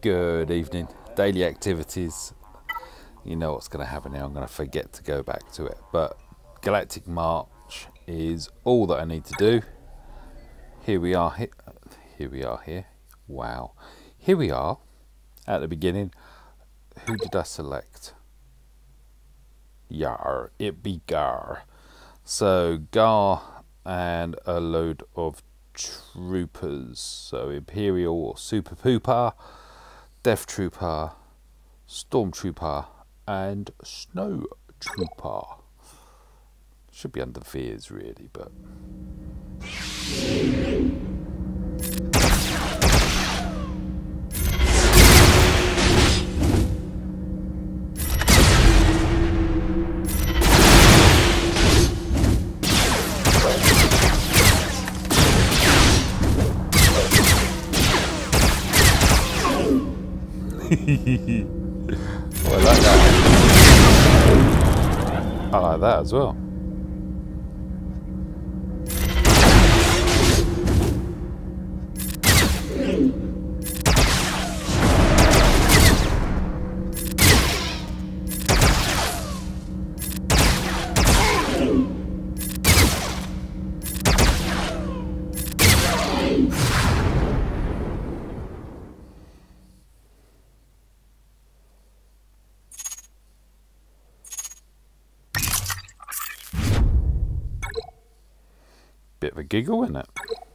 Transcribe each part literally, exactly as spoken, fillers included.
Good evening. Daily activities. You know what's going to happen now. I'm going to forget to go back to it. But Galactic March is all that I need to do. Here we are. Here, here we are here. Wow. Here we are at the beginning. Who did I select? Yar. It be Gar. So Gar and a load of troopers. So Imperial or Super Pooper, Death Trooper, Stormtrooper, and Snow Trooper. Should be under Veers really, but oh, I like that. I like that as well. Bit of a giggle, isn't it?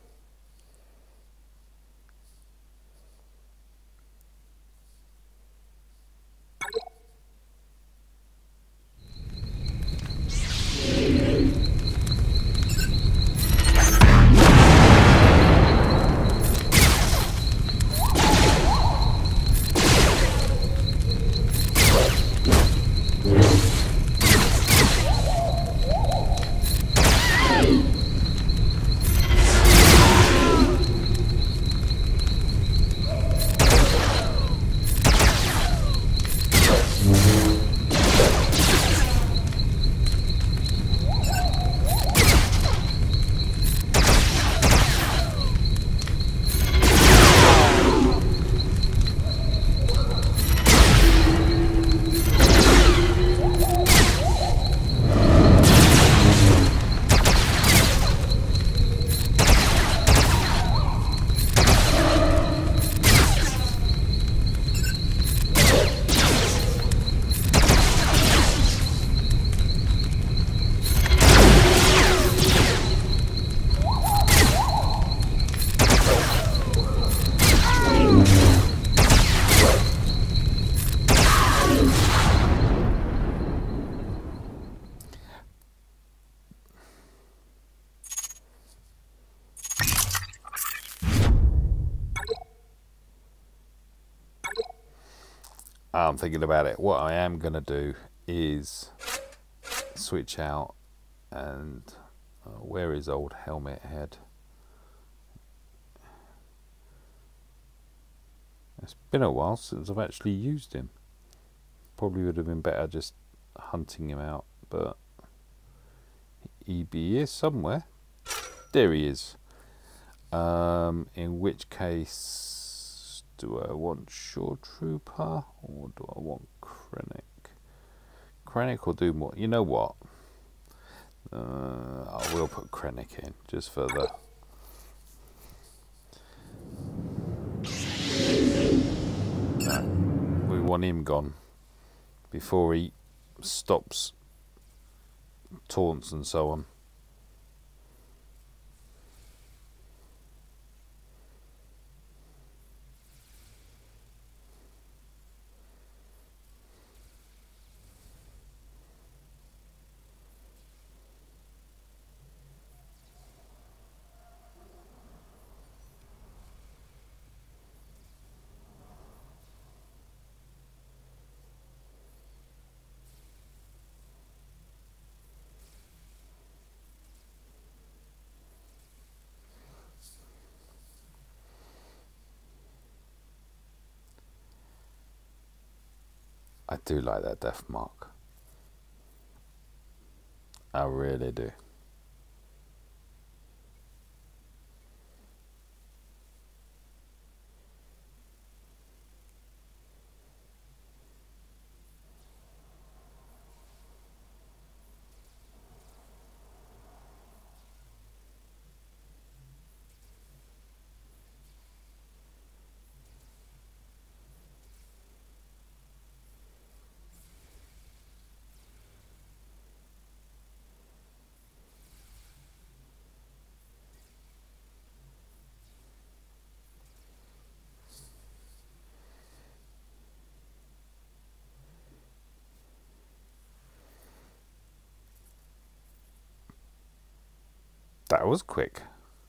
I'm thinking about it. What I am going to do is switch out and uh, where is old Helmet Head? It's been a while since I've actually used him. Probably would have been better just hunting him out, but E B is somewhere. There he is. Um, in which case, do I want Shore Trooper or do I want Krennic? Krennic will do more. You know what? Uh, I will put Krennic in just for the. No, we want him gone before he stops taunts and so on. I do like that death mark. I really do. That was quick.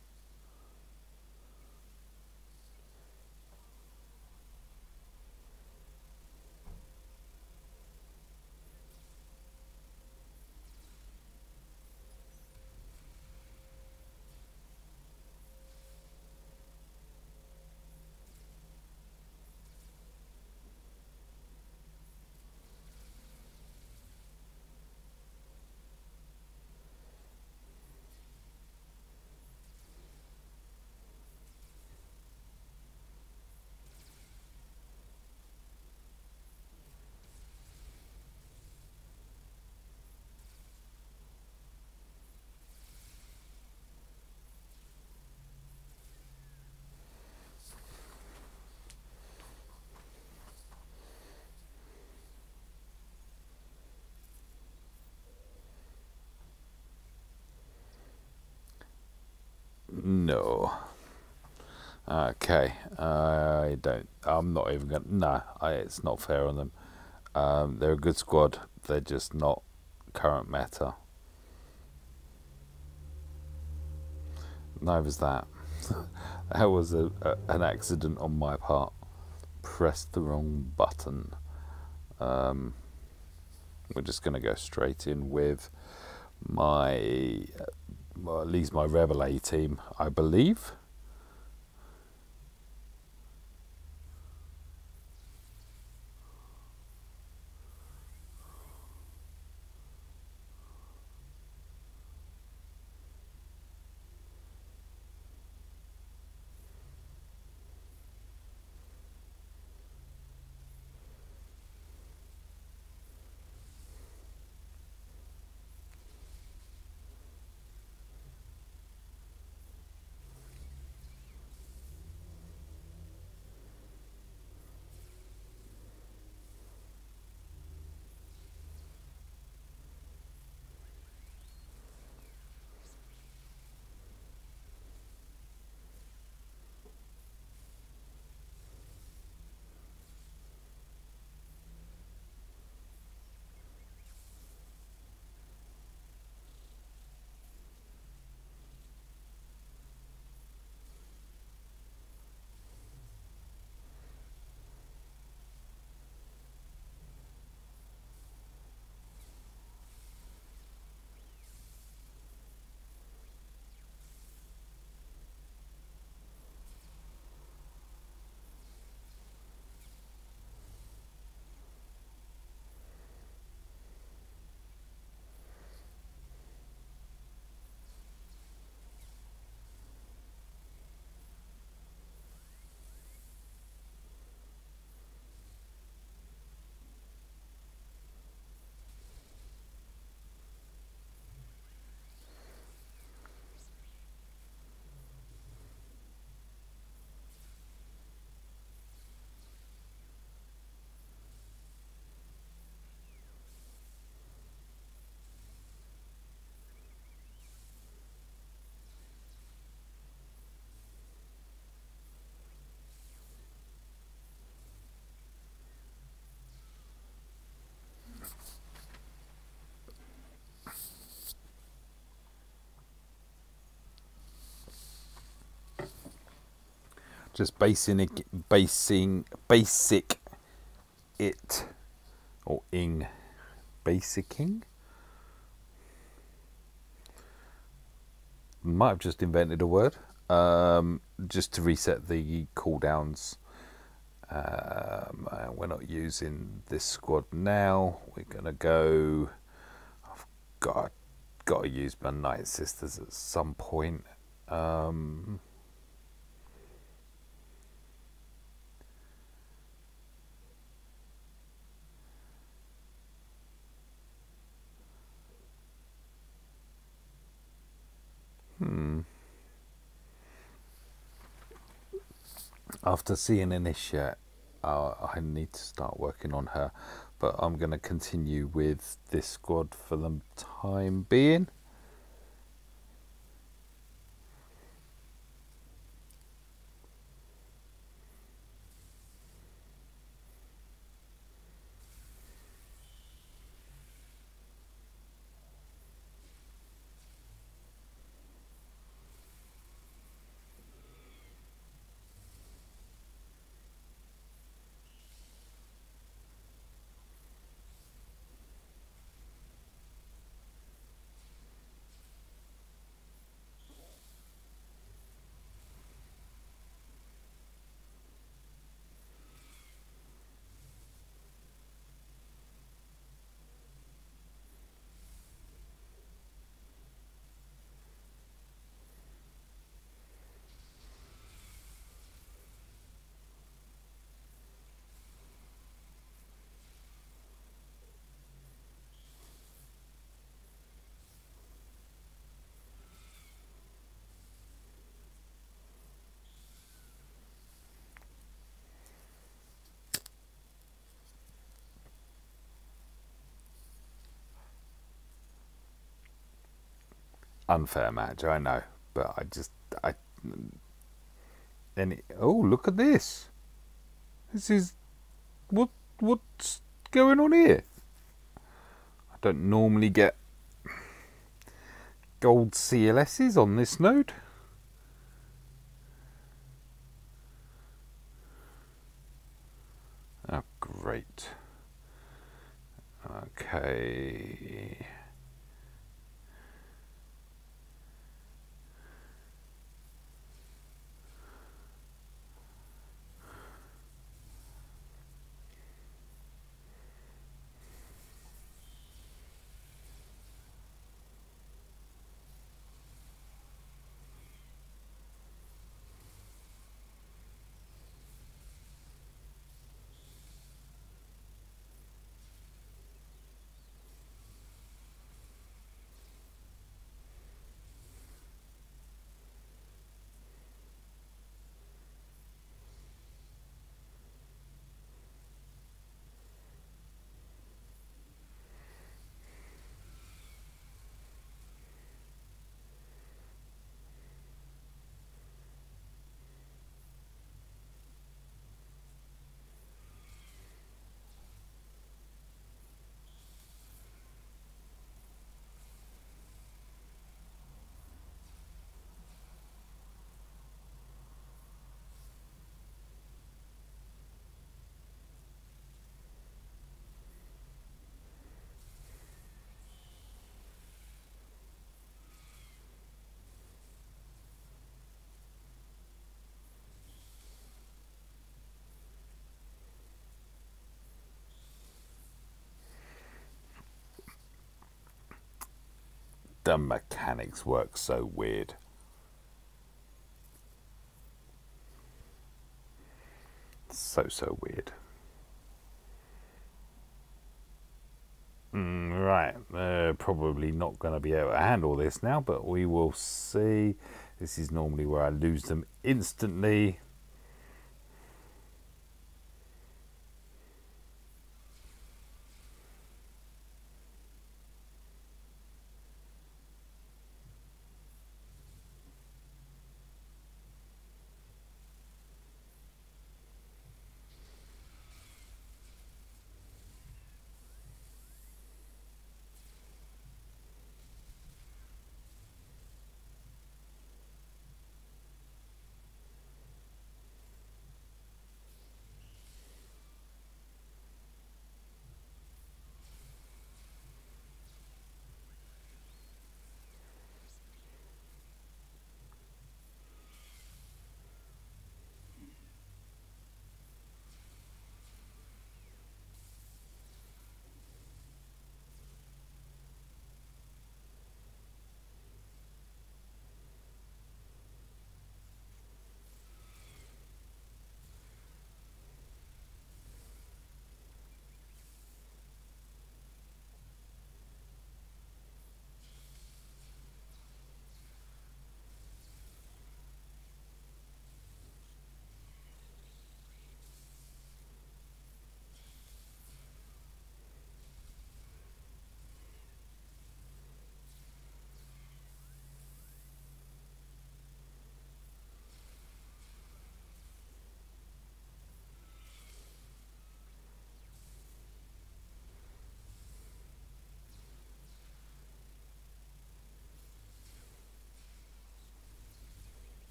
No. Okay. I don't. I'm not even gonna. No, I, it's not fair on them. Um, they're a good squad. They're just not current meta. Neither's that. That was a, a, an accident on my part. Pressed the wrong button. Um, we're just going to go straight in with my, uh, well, at least my Rebel A team, I believe. Just basing it, basing, basic it, or ing, basicing. Might have just invented a word. Um, just to reset the cooldowns. Um, we're not using this squad now. We're gonna go. I've got got to use my Night Sisters at some point. Um, hmm. After seeing Initiate, uh, I need to start working on her, but I'm going to continue with this squad for the time being. Unfair match, I know, but I just I then it, oh, look at this. This is what what's going on here? I don't normally get gold C L Ss on this node. Oh, great. Okay. The mechanics work so weird. So, so weird. Mm, right, they're probably not going to be able to handle this now, but we will see. This is normally where I lose them instantly.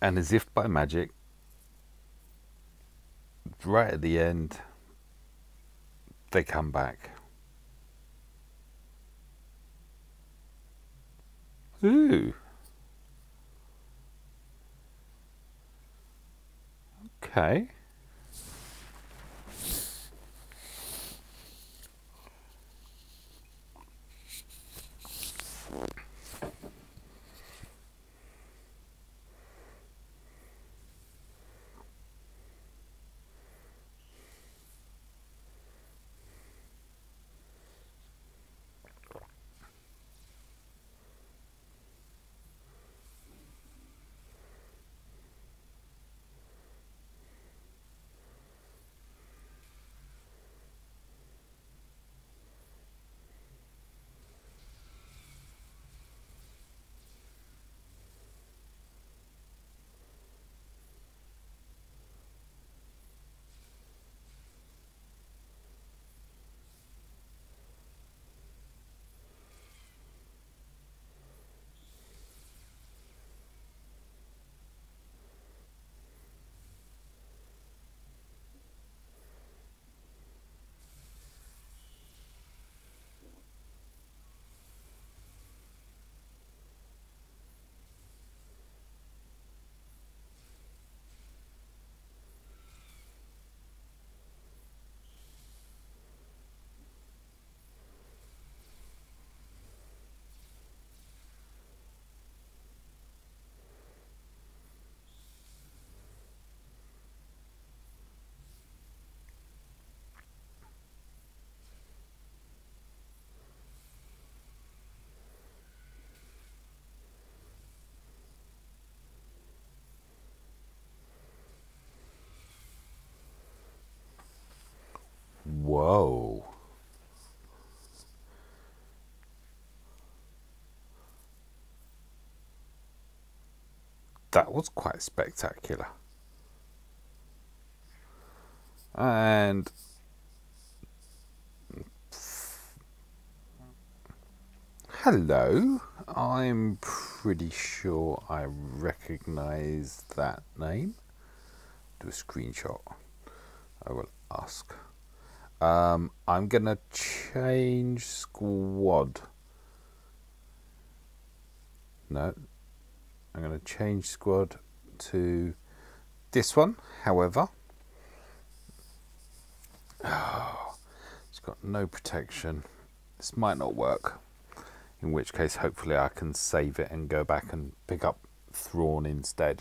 And as if by magic, right at the end, they come back. Ooh. Okay. Whoa. That was quite spectacular. And hello, I'm pretty sure I recognise that name. Do a screenshot. I will ask. Um, I'm gonna change squad. No, I'm gonna change squad to this one. However, oh, it's got no protection. This might not work. In which case, hopefully, I can save it and go back and pick up Thrawn instead.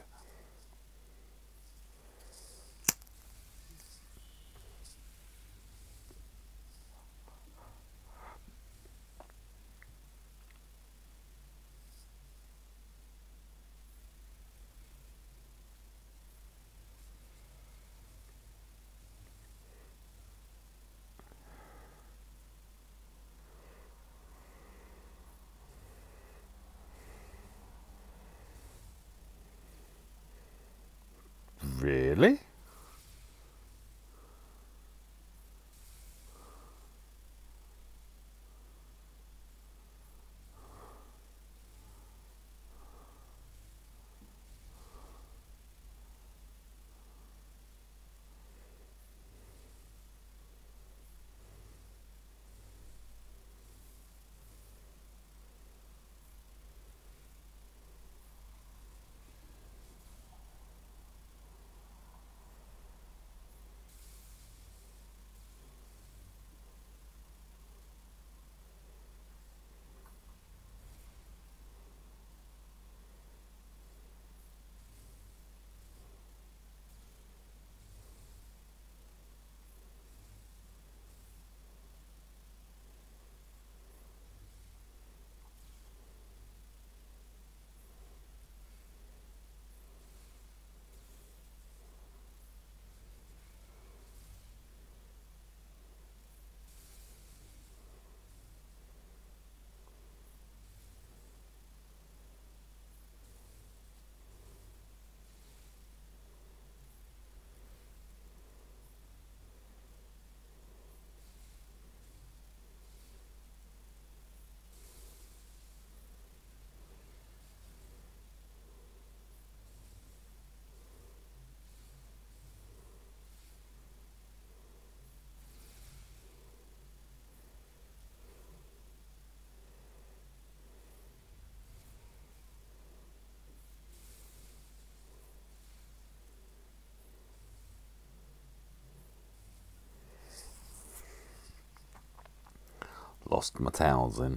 lost my towels in.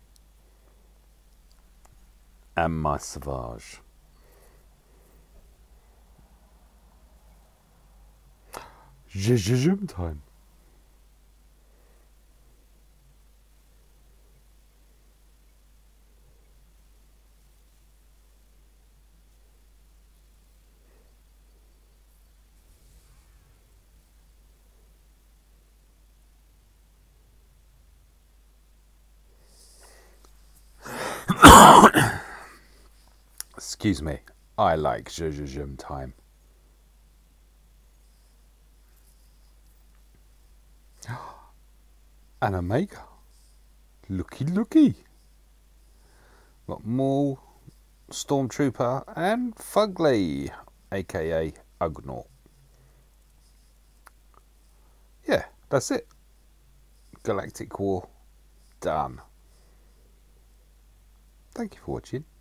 And my Savage. Zoom time. Excuse me, I like Zoom time. And a Omega. Looky, looky. Got Maul, Stormtrooper, and Fugly, aka Ugnaught. Yeah, that's it. Galactic War done. Thank you for watching.